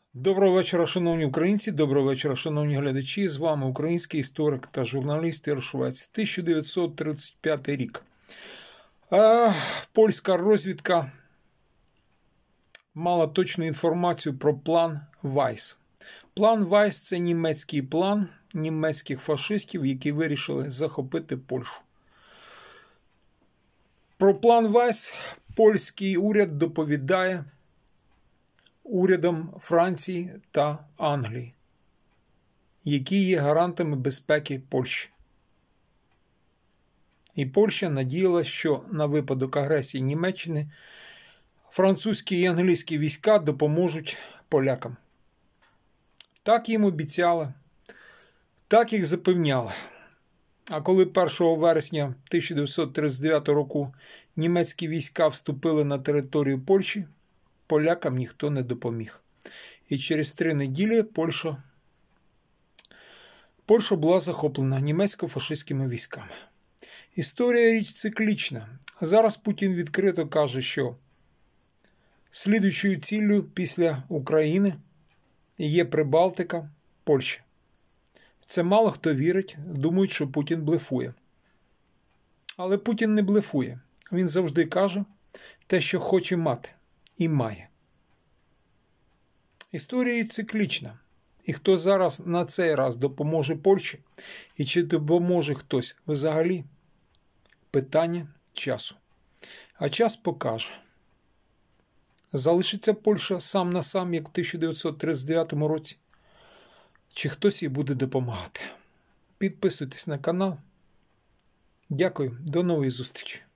Доброго вечора, шановні українці, доброго вечора, шановні глядачі. З вами український історик та журналіст Ігор Швець. 1935 рік. Польська розвідка мала точну інформацію про план Вайс. План Вайс – це німецький план німецьких фашистів, які вирішили захопити Польщу. Про план Вайс польський уряд доповідає урядам Франції та Англії, які є гарантами безпеки Польщі. І Польща надіялась, що на випадок агресії Німеччини французькі і англійські війська допоможуть полякам. Так їм обіцяли, так їх запевняли. А коли 1 вересня 1939 року німецькі війська вступили на територію Польщі, полякам ніхто не допоміг. І через 3 неділі Польща була захоплена німецько-фашистськими військами. Історія річ циклічна. Зараз Путін відкрито каже, що слідуючою ціллю після України є Прибалтика, Польща. В це мало хто вірить, думають, що Путін блефує. Але Путін не блефує. Він завжди каже те, що хоче мати. І має. Історія циклічна. І хто зараз на цей раз допоможе Польщі, і чи допоможе хтось взагалі, питання часу. А час покаже. Залишиться Польща сам на сам, як в 1939 році, чи хтось їй буде допомагати. Підписуйтесь на канал. Дякую, до нової зустрічі.